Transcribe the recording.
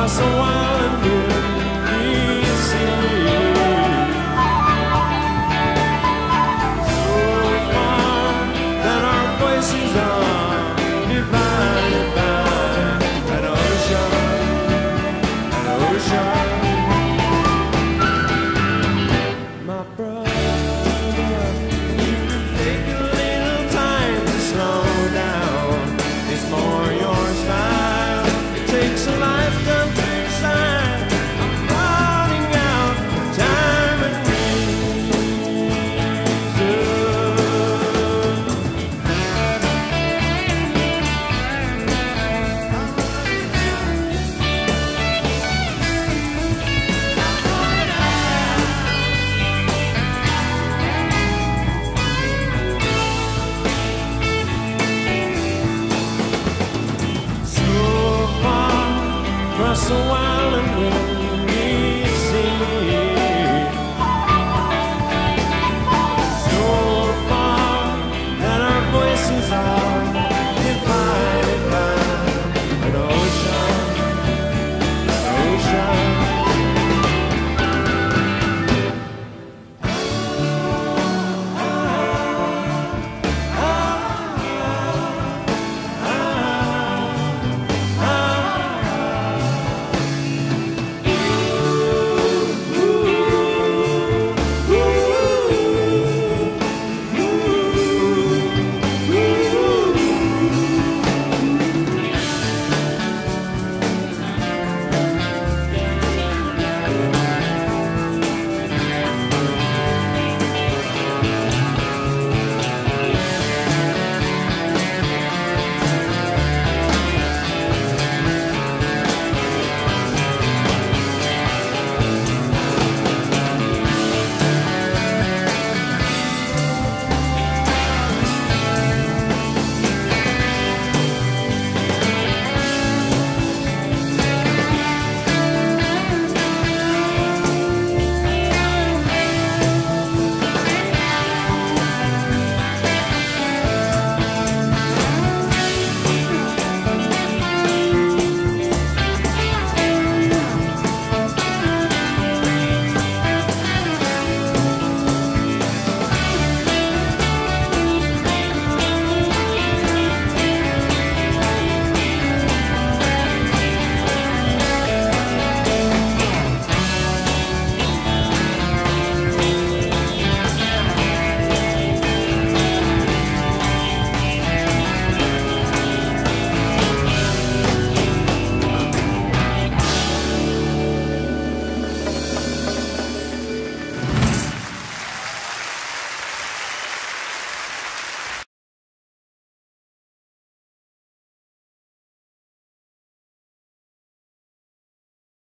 across a winding sea. So far that our voices are divided by an ocean, an ocean. My brother, you can take a little time to slow down. It's more your style. It takes a lifetime to decide. I'm running out of time and so far across the wide